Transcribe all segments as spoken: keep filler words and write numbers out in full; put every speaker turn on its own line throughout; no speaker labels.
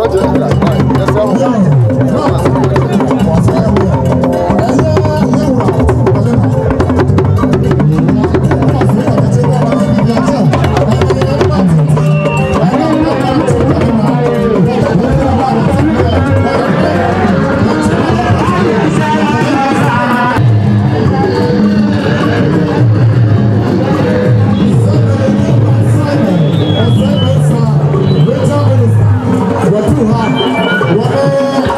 What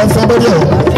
somebody else.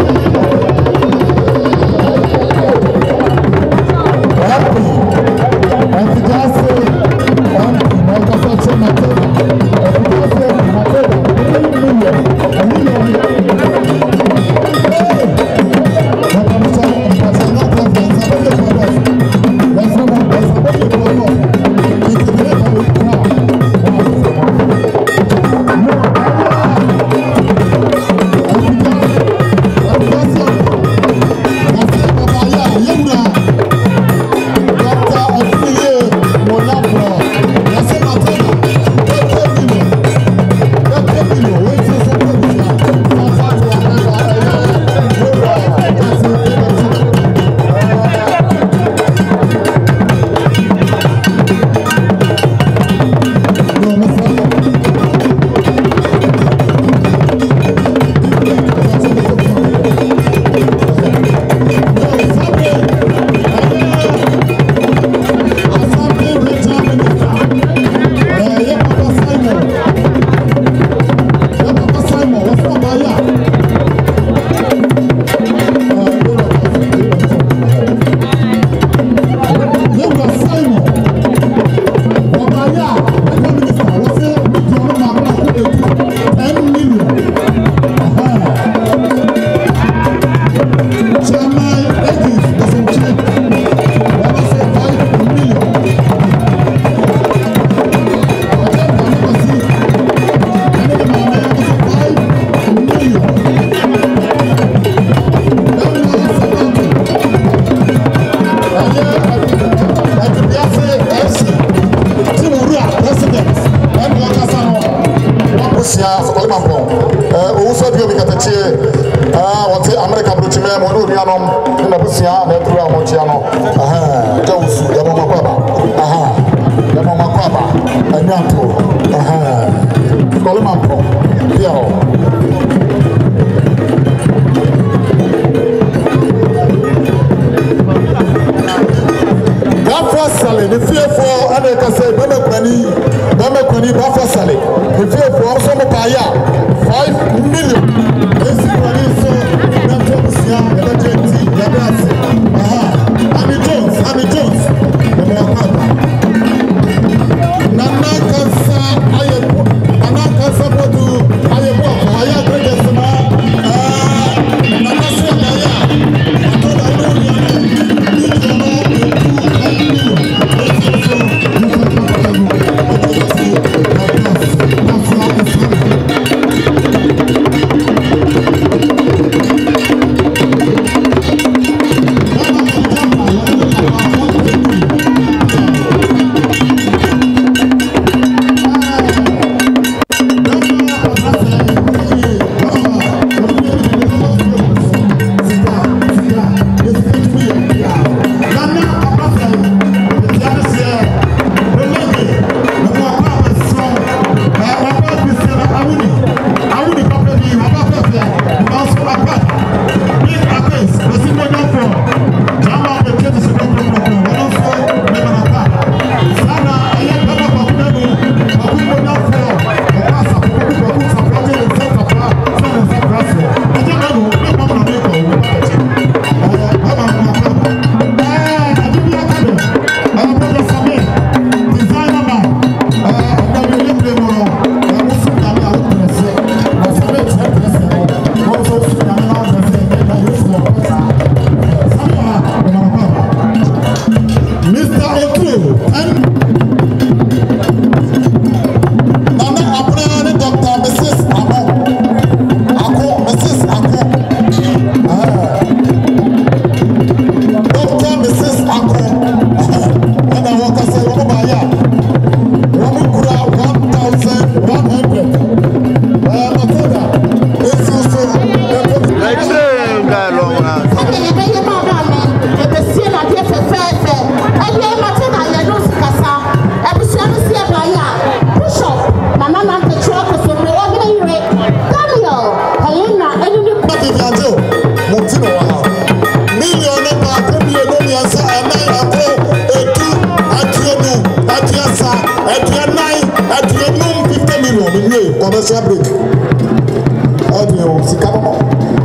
Commercial break. Audio, c'est comment?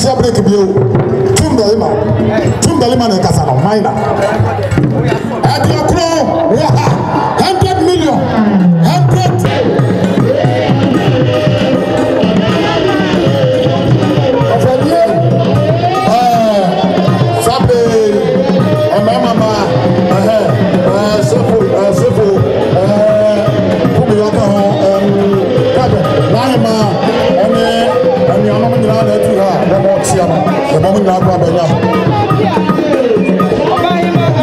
commercial break bio. Tumbalima. Tumbalima na kasano minor. At your crown, hundred million. Hundred.
The moment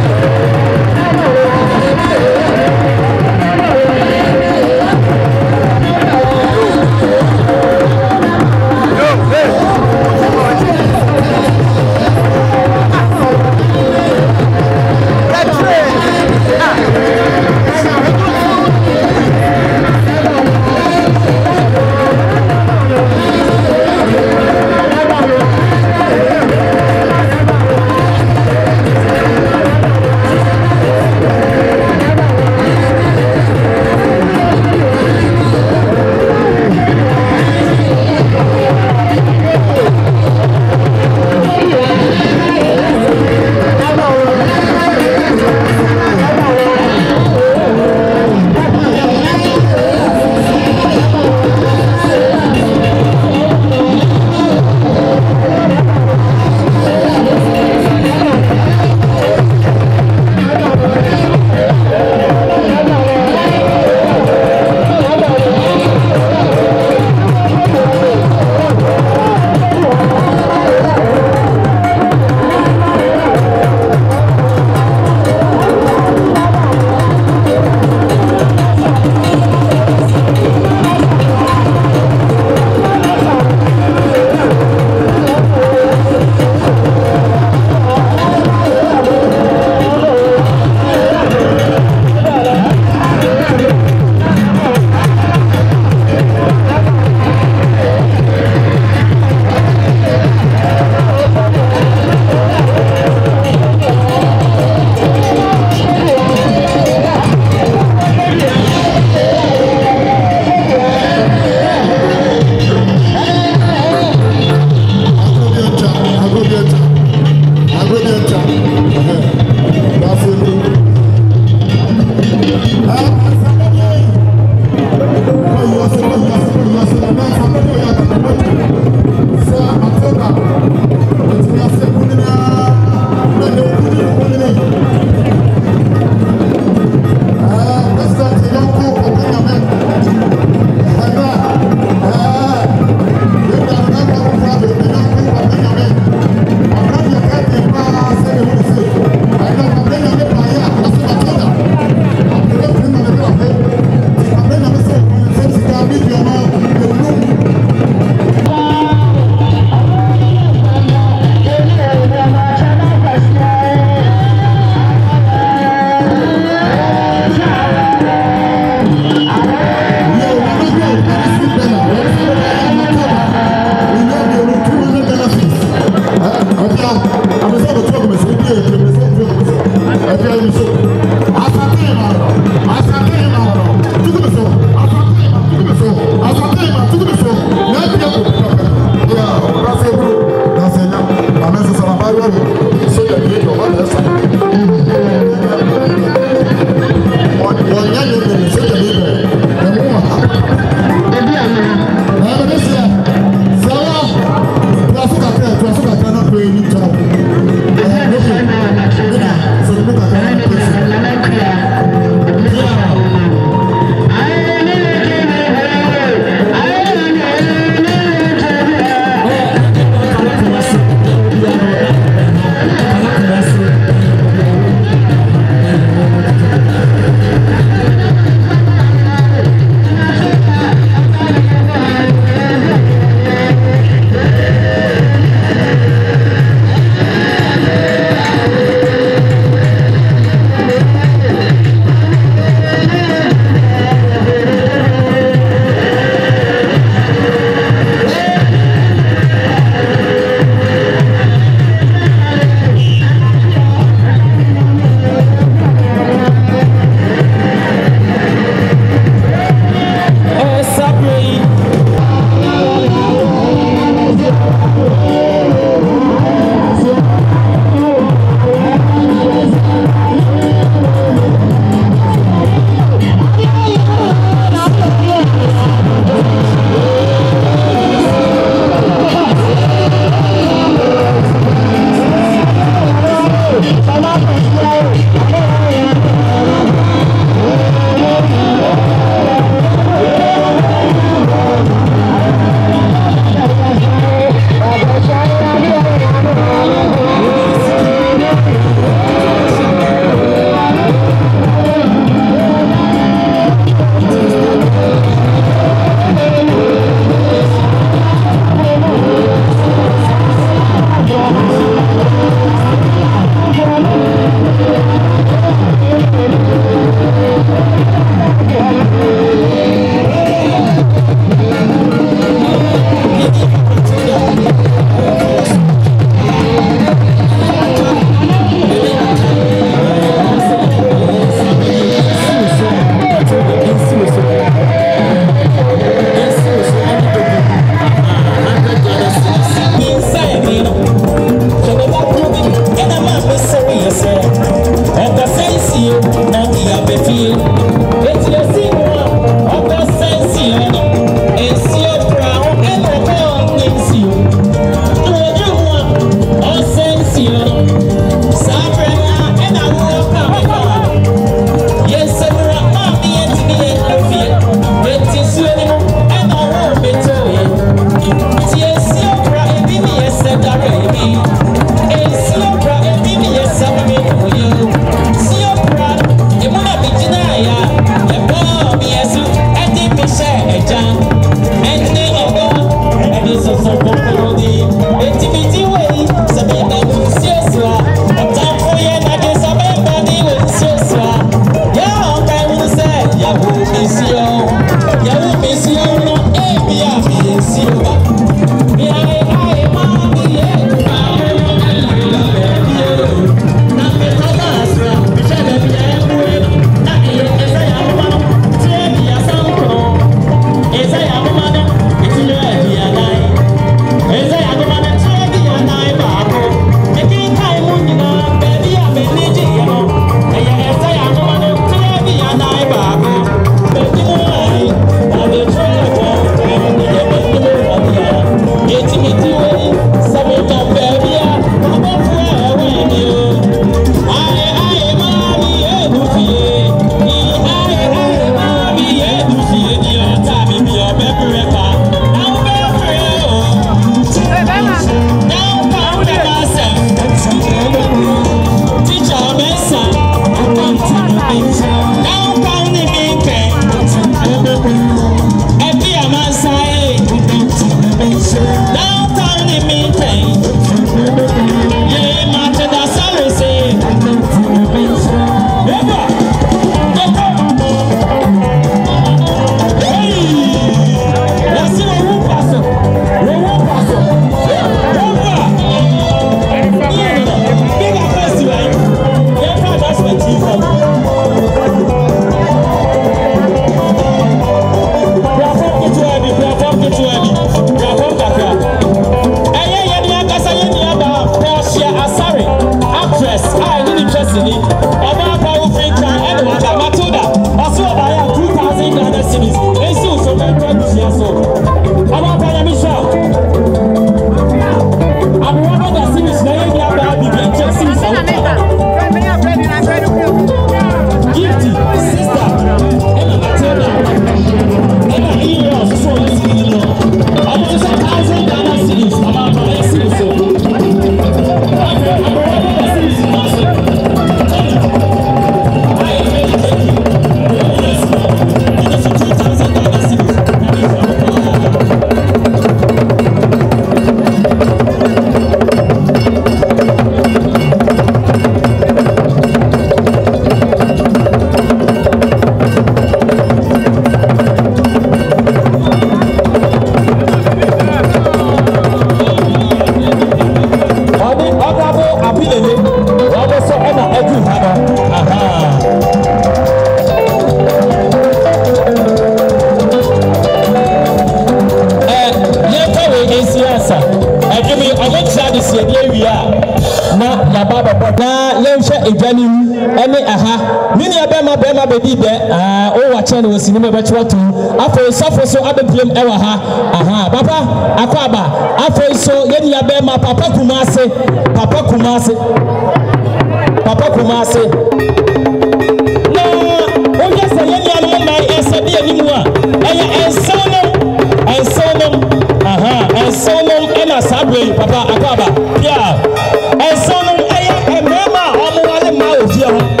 Cinema Bachwatu, after suffer so other film ever ha, aha, Papa, Aquaba, after so Yeni Abema, Papa Kumase, Papa Kumase, Papa Kumase. No, oh yes, Yeni Alumni, and Sabi anymore, and Sonum, and Sonum, aha, and Sonum, and a Sabri, Papa Aquaba, yeah, and Sonum, and Mama, all the mouth here.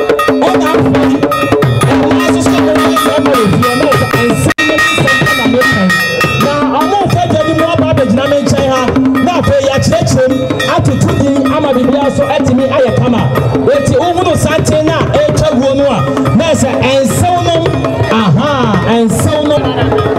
So at me, I come out. Wait, over Santina, a Chaguanua, Nessa, and Sonum, aha, and Sonum.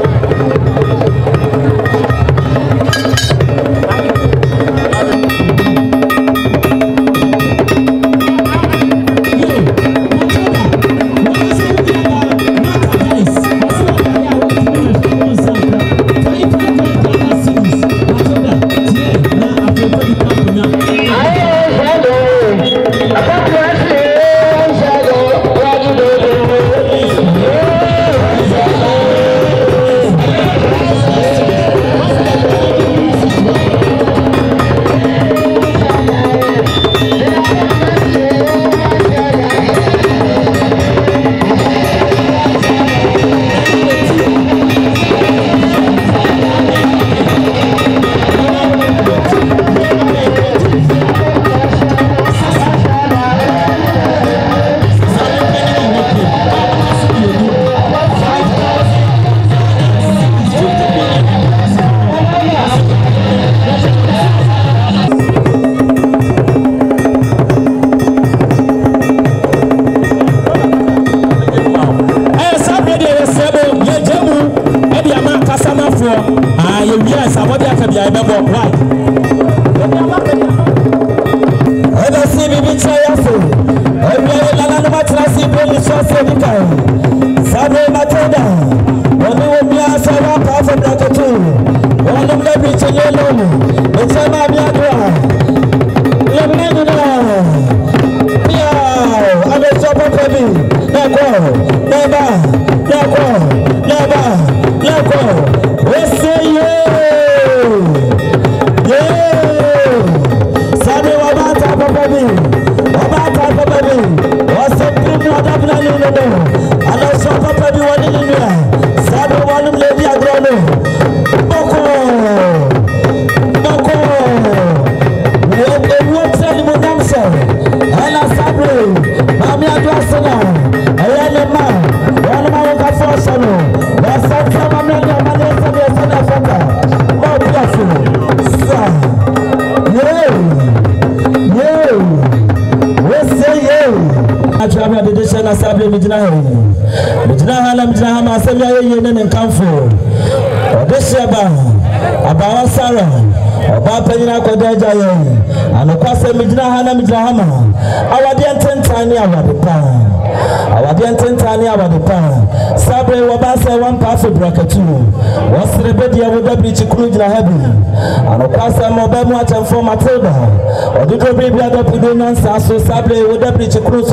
Abawa Sarah, Oba Penina Kodeja, and the Kwasa Midna Hana Midrahama, our dear Tentani, our the pan, our dear Tentani, our the pan, Sabre Wabasa, one pass of bracket two, was the Bedia with the beach Krujna Heaven, and the Kwasa Mobama and for Matilda, or the baby other Puduna, Sasso Sabre with the beach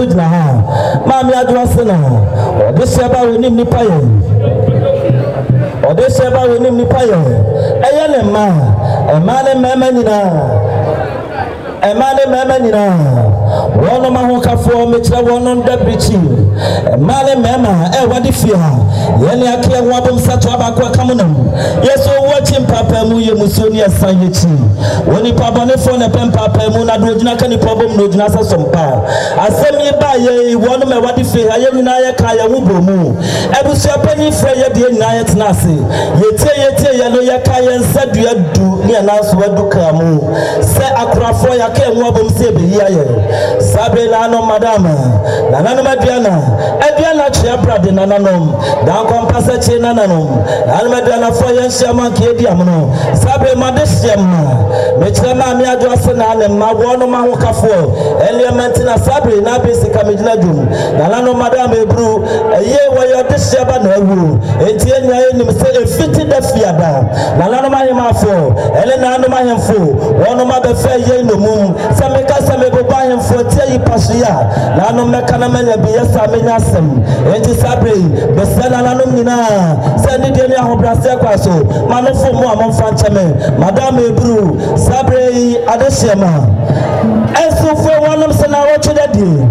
Krujna, Mammy Adrasana, or the Shaba with Nimni Payan. Ode seba wenim ni paye eye ne ma e ma ne mema nyina Emane mema nyina wono ma ho kafo mekyerɛ wono nda bichi emane mema e wade fie ha yene ake ho abom sato abako akamunam yeso wo chimpapa mu ye musoni asan yechi woni pabone fo na pempapa mu na do gyina kani problem no gyina sasompa asem yi ba ye wono me wade fie ha ye nyina ye ka ye wo bomu ebusua pani fra ye de nyina ye tena ase yetie yetie ye no ye ka ye nsadua du ne na so wadu ka mu se akorafo ya ka ho abom se be yi aye sabe na no madam na nanu maduana aduana chia brade na nanom dan kompasa che na nanom nanu maduana fo ye nhyiama ka edi amono sabe made hyiama me kire ma me adu ase na ne ma wono ma ho kafo element na sabe na be sika me gina dum na nanu madam ebru eye wo ye de hyiaba na awu enti enya enim se efiti da fiada na nanu ma he ma fo ele na nanu ma he fo wono ma be fe ye no mum se me ka se me bo ba he fo tie yi pasoya na nanu me kana me bi yesa me nya asem enti sabe be se na nanu nyina se ni de ni ahobrase kwaso manofo mu amomfa ncheme madam ebru sabe adesiema enso fo wonom se na wo twede di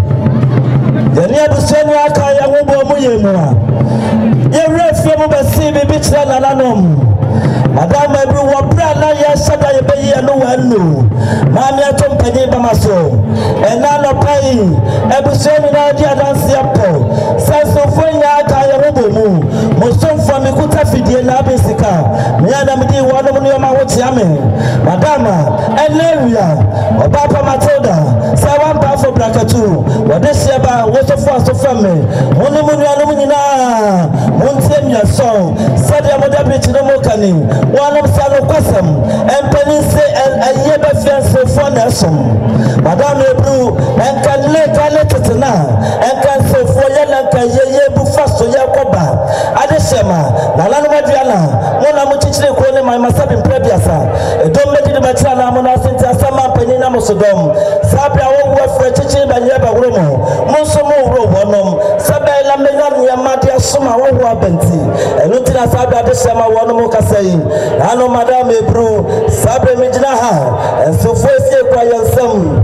yeni abuseni aka ya wo mu ye mu a ye refie mu be si bi bi kira na nanom madam ebru wo bra na ye sada ye be ye no wanu ma mi atom pani ba maso ena no pai ebuseni na di adanse apo senso fo nya aka ya wo mu mo so fo mi kuta fidie na besika me ada me di wono mu no ma wo tia me madam enewia obapa matilda sa wan ba fo brakatu wo de siaba wo so fo so fa me wonu mu no mu nyina mo ntie mi so sadia mo da bichi no mo kani wono sa no kwasam empani se aye ba fianse fo na som madam ebru enkan le kale tetena enkan so fo ye na kan ye ye bu faso ye koba adesema na lanu maduana mo na mo chichire ko ne mai masabi mprebiasa edom medi de bacha na mo na senti asama panyi na mo sodom sabe awo wo afre chichire ba ye ba woro mo mo so mo woro wonom sabe la me na nya made asoma wo wo abenti enu ti na sabe adesema wonom kasai ano madam ebru sabe me gina ha enso fo sie kwa yansam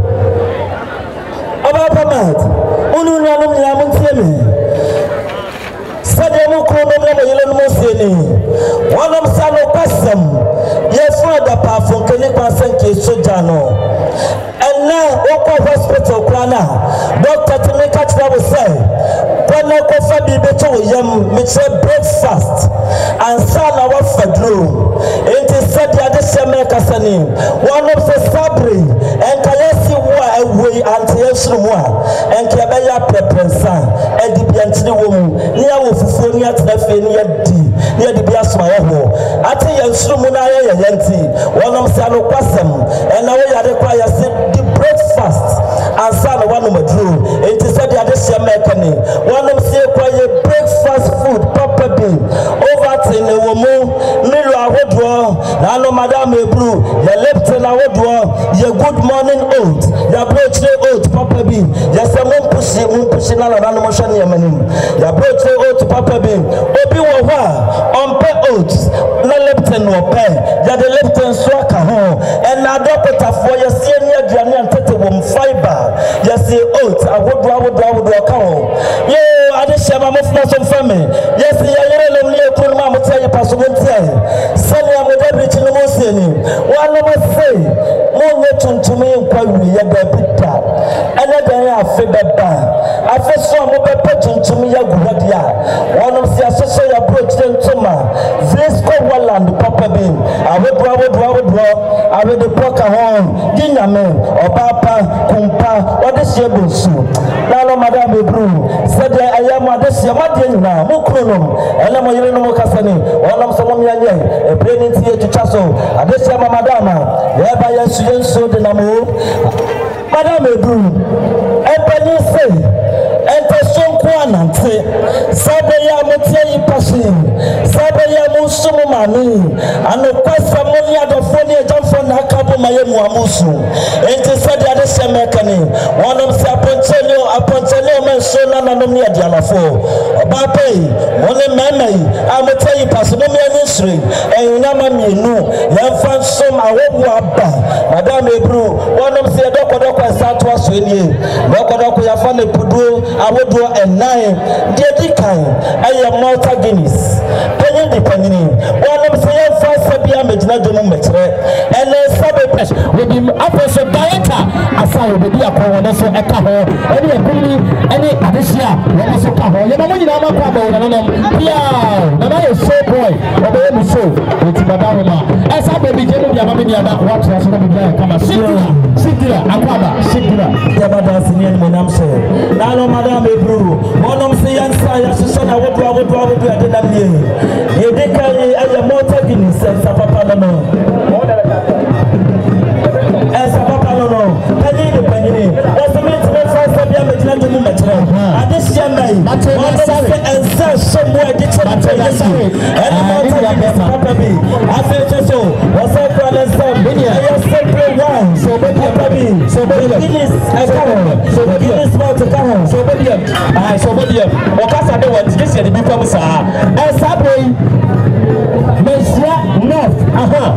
aba pamat unu na no nya mo ntie me sade mo ko no mo yele no mo seni wonom sa no pasam ye fo da pa fo keni kwa sanke soja no ena oko hospital kwana doctor timeka travel say kwana ko fa bi beto yam me che breakfast and sana wa fadro enti sade ade seme kasani wonom se sabri enka yesi wo awei ante yesru mo a enka be ya prepensa edi biantini wo mu ni ya wo fufuo ni atena fe ni ya di ni ya di bia soma ye ho ate yesru mo na ye ye yanti wonom se ano kwasem ena wo yade kwa ya se di breakfast and sana wonom adro enti sade ade seme kani wonom se kwa ye breakfast food proper be over ten wo mu milu ahodo na no madam ebru ye leptin ahodo ye good morning oat ya broche oat papa bi ye se mo pushi mo pushi na na no mo hwane yamanim ya broche oat papa bi obi wo ho a ompe oat na leptin wo pe ya de leptin so aka ho en na doctor for ye se ni aduane antete wo fiber ye se oat ahodo ahodo ahodo ka ho yo ade shema mo funa so fame ye se ye yere lem ni ekuru ma mo tie paso mo tie sani amoda bichi no mo se ni wano mo se mo nye tuntumi nkwa wi ye da bita ene da ya afe beba afe so mo be pe tuntumi ya guhadia wano se asoso ya broche ntoma visco walland papa bin awodwa awodwa awodwa awede poka hon ginyame obapa kumpa ode sie bonsu na no madam ebru sede ayama ade sie madie nyina mo kronom ele mo yire no mo kasani wonam so mo mianye e breni ti etucha so ade sie mama madama ye ba yesu yenso de namo madam ebru e pani se ente sonko
anante sabe ya motie yi pasi sabe ya musumu mami ano kwasa moni adofo ni ejamfo na akabo maye mu amusu enti sabe ade semekani wonom se apontele apontele menso na nanom ni adiamafo obape woni meme amotie yi pasi mo me ani sri enuna ma mienu yemfa som awobu aba madam ebru wonom se dokodoko esato aso enie dokodoko ya fa ne pudu awodu nine the kan aye Malta Guinness penny the penny one of say fast bia medina domu metre and sabe press we be apostle director asa we be akon so eka ho any ebili any adisia we so ka ho ye mama nyina ma kwa ba no no bia na na show boy obe mu show with baba ma esa be bi jenu bia mama ni ada what so so be bia kama sidira sidira akwaba sidira ya bada sini ni monam so na no madam ebru onom se yansa ya so na wodu wodu wodu ade na bie ye de kan aye Malta Guinness sa papa no no esa papa no no pani de pani ni o me me fa sa bia me dina de mu metre ade sia mai onom se ensa so mo ade che na yesi ene Malta Guinness papa bi afi che so o se kwa le so aye sempre one so be papa bi so be Guinness aka so be Guinness Malta ka so be dia ah so be dia o ka sa de what this year the people say ah esa boy Mesia North aha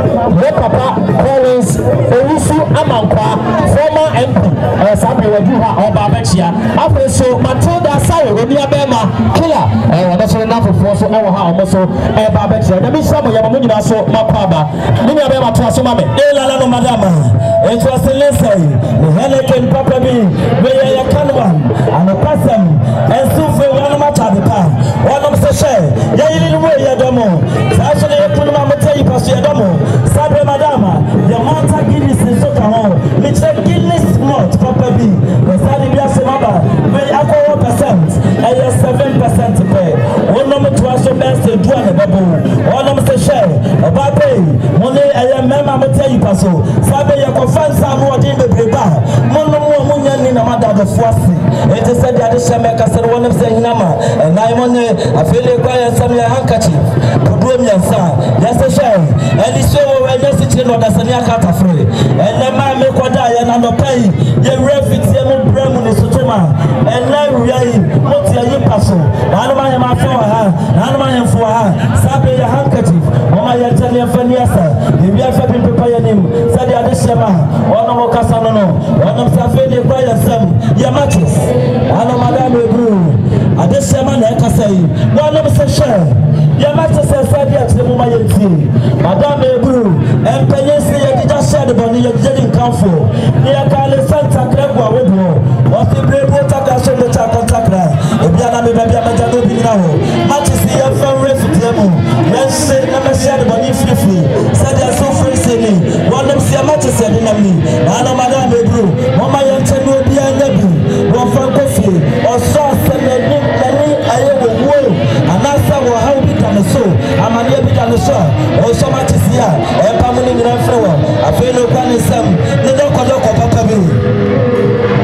wo papa Collins Owusu Amankwa former M P eh sabe wadu ha oba abachia afa so Matilda Sawe oni abema killer eh wada so na fofo so e wo ha omo so e ba abachia na bi sabo ya mo nyina so makwaba ni abema to so mame e lala no madama e to selesai ni heleken papa bi we ya kanwa anopasam ensufe wana matadeka wana mseshe ya ili ni we ya domo sasa le punu ma mutei pasu ya domo sabe madama ya Malta Guinness so ka ho mi che Guinness malt papa bi sadi bia se maba we akọ one percent e ya seven percent pe wono mo to aso best do na babo wono mo se share oba pay mo ne e ya mema mutei pasu sabe ya ko fansa mo odi bebreba mono mo mo nya ni na mada do fuasi e te se dia de sheme ka se wono se hinama e na mo ne afele kwa ya sam ya handkerchief Budu miansa yase she eli so we yase tire no da sani akata free ene ma me koda ya na no pai ye refit ye mo bremu ni sotoma ene riai mo ti ayi paso na no ma ye ma fo ha na no ma ye fo ha sabe ya handkerchief mo ma ye tele fani asa ye bia fa pimpe pa ye nim sadi ade shema ono mo kasa no no ono sa fe de kwa ya sam ya matches ano madam ebru ade shema na kasa yi ono mo se share ya mata se sadi ati mu ma yenti madam ebru empenye se ye dija share bo ni ye dija nkanfo ni ya kale santa krego awodo o se brebo taka so de taka takra e bia na me ba bia maja do bi na ho mati se ye fa refit mu ye se na me share bo ni free sadi aso free se ni wonam se mati se de na mi na na madam ebru mo ma yenti no bia nya bi wo fa kofi o so se na ni na ni aye wo wo anasa wo ha bi so amania bi dano so o so matisia e pa mo ni nyina frɛ wo afei no kwa ne sam ne do kodo ko papa bi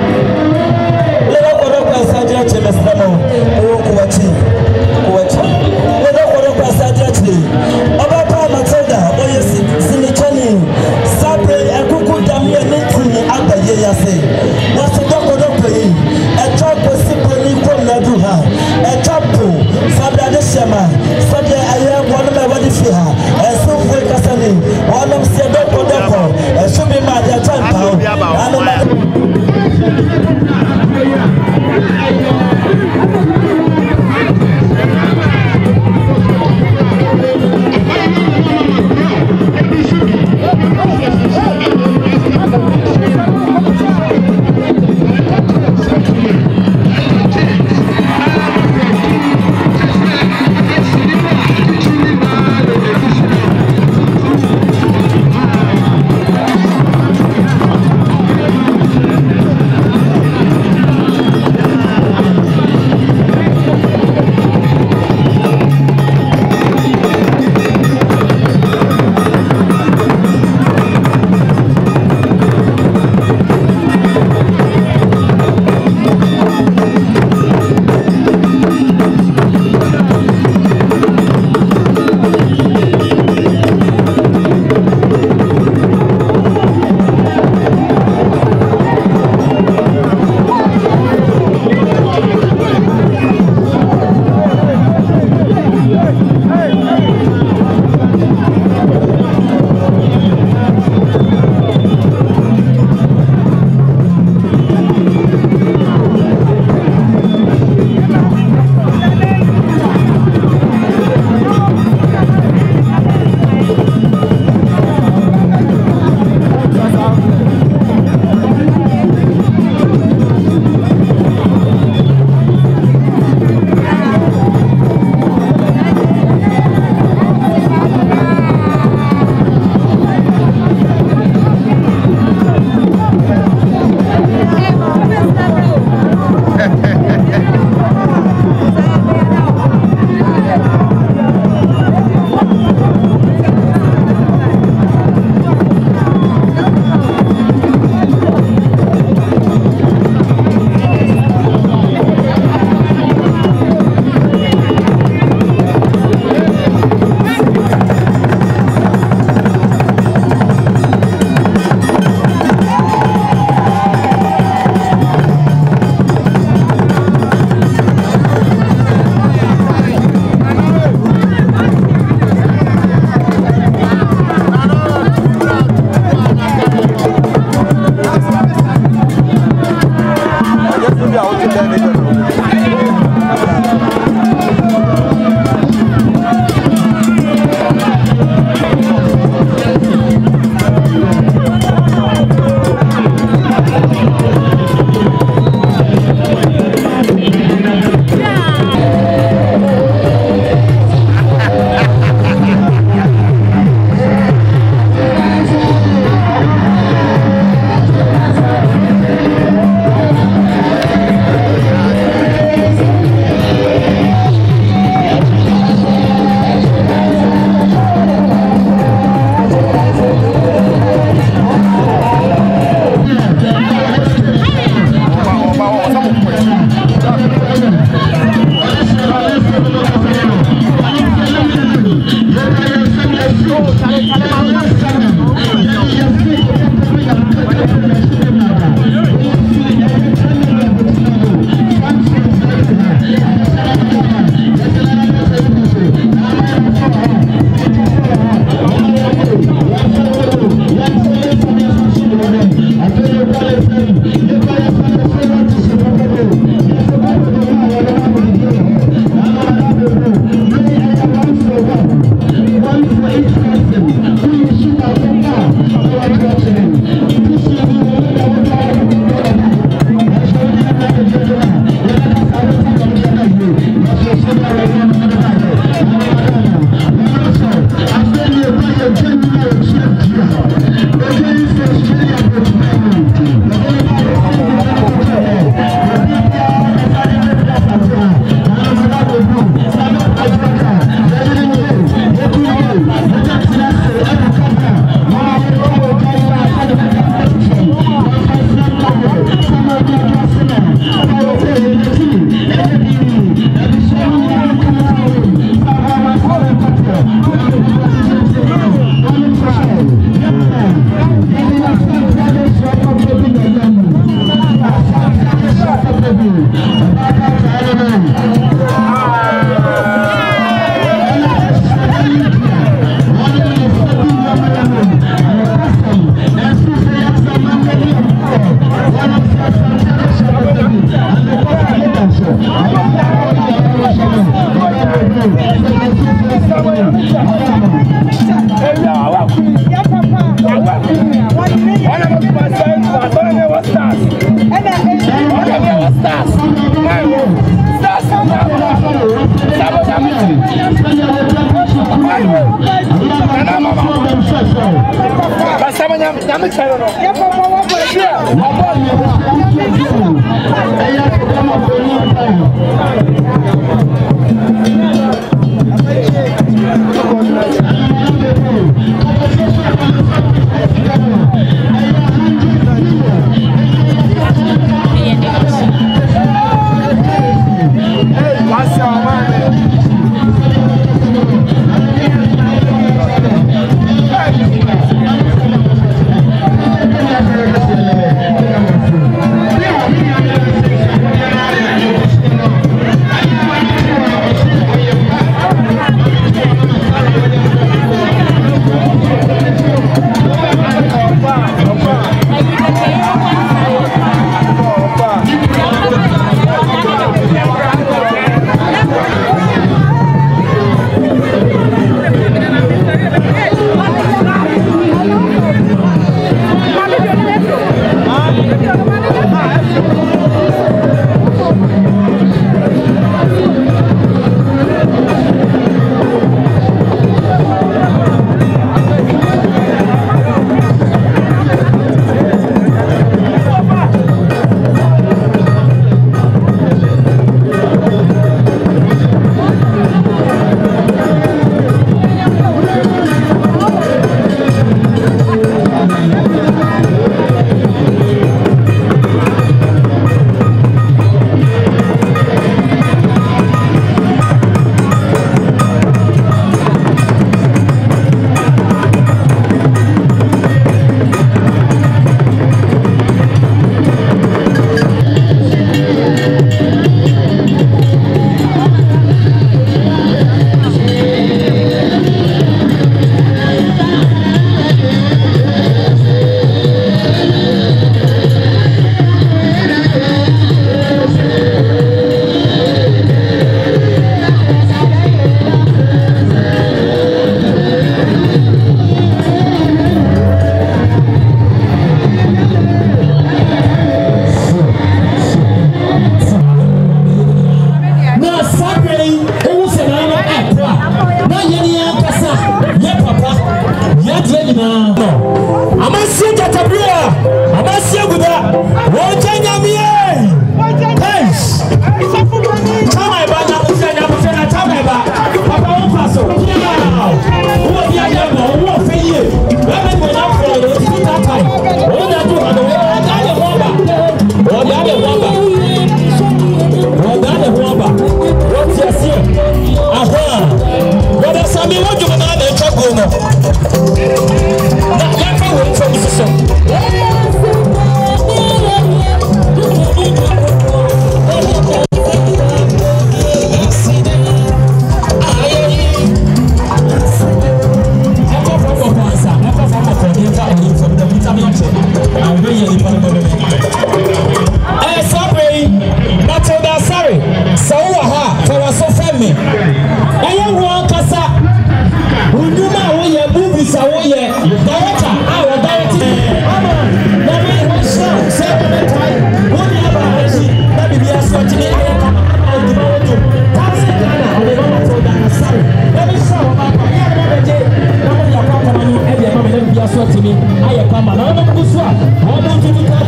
I am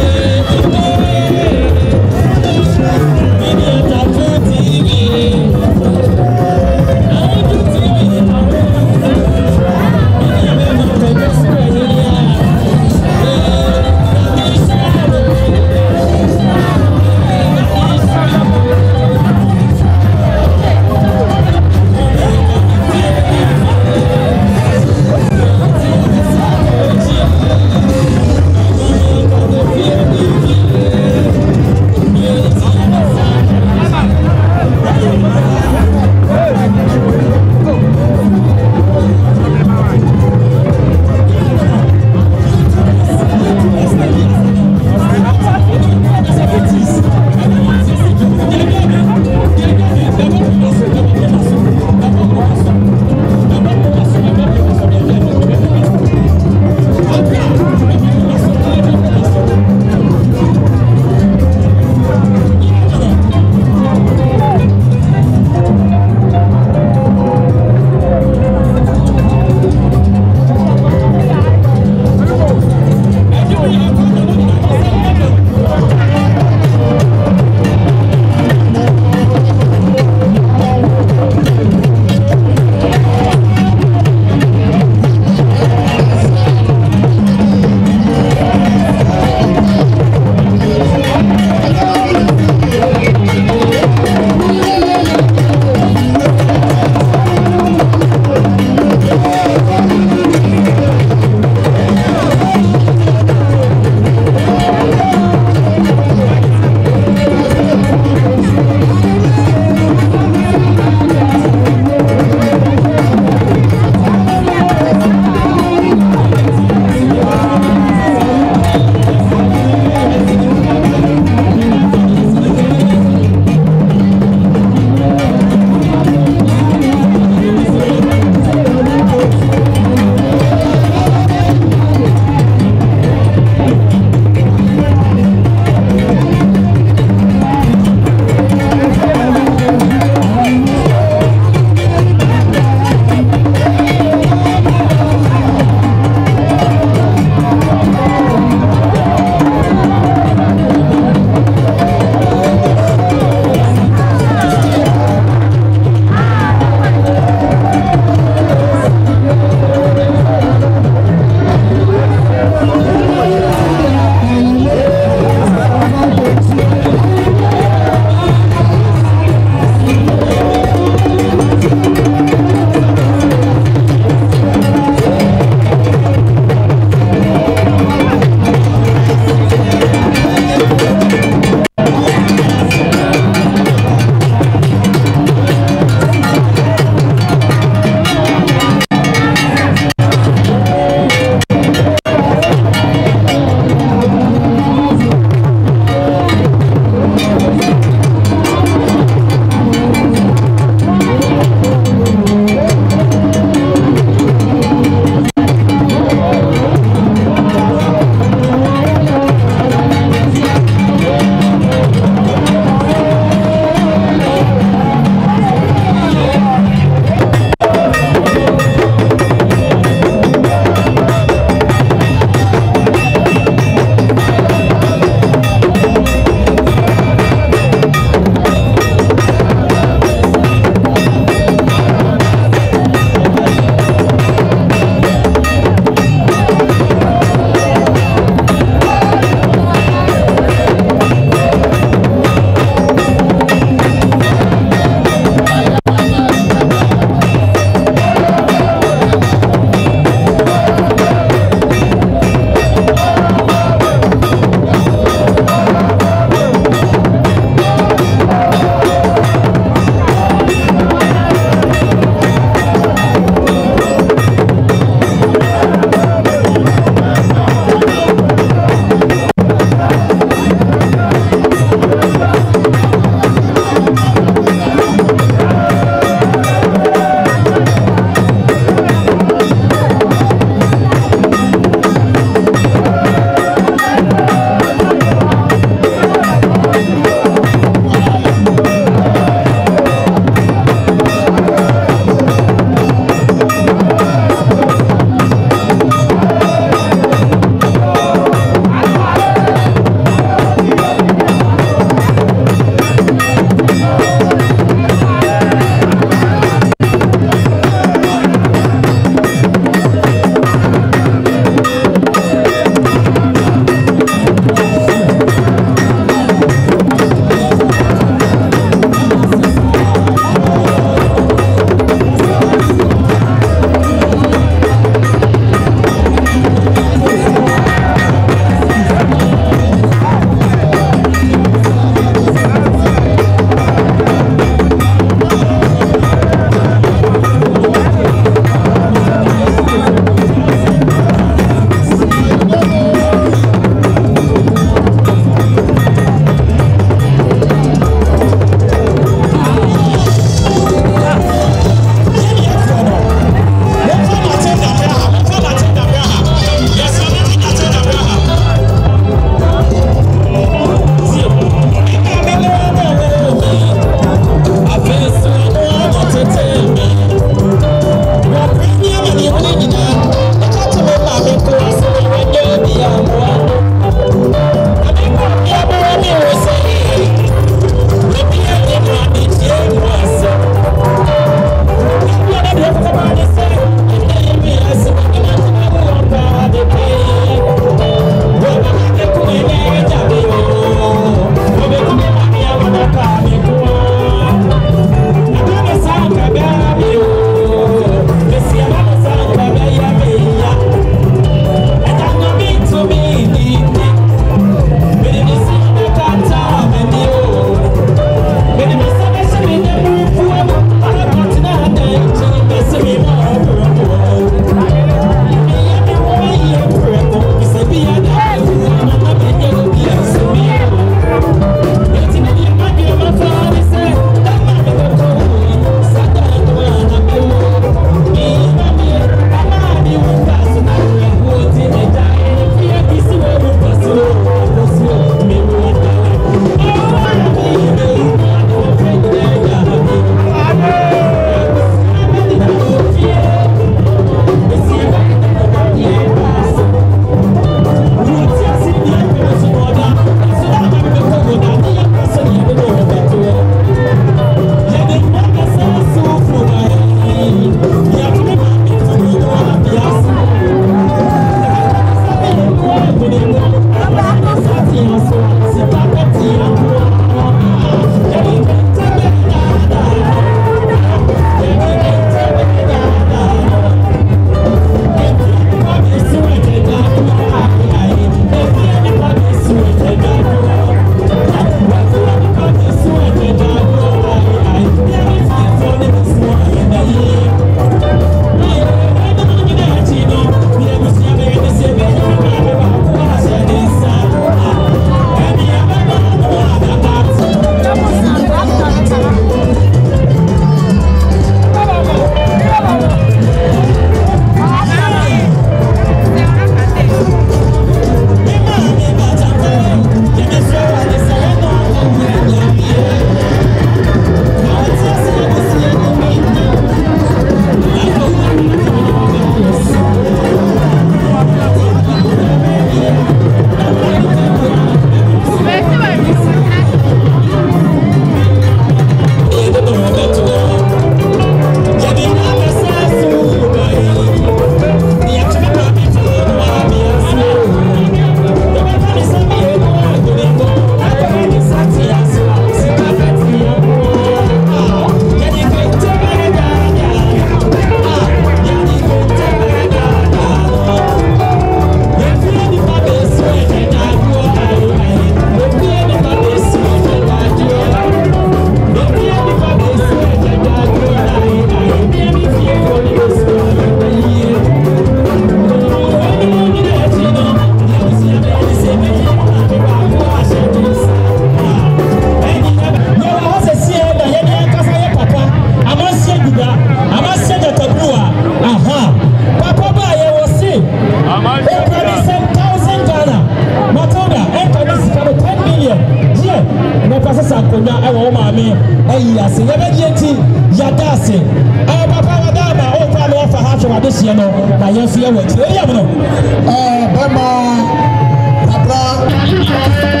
akonya ɛwɔ wo maame ɛyi ase yɛbɛgye enti yɛda ase ɛɛ papa wada ama ɔkɔ na wafa ha hwɛ wade hyeɛ no na yɛnso yɛwɔ akyire ɛyɛ mu no
ɛɛ bɛma abra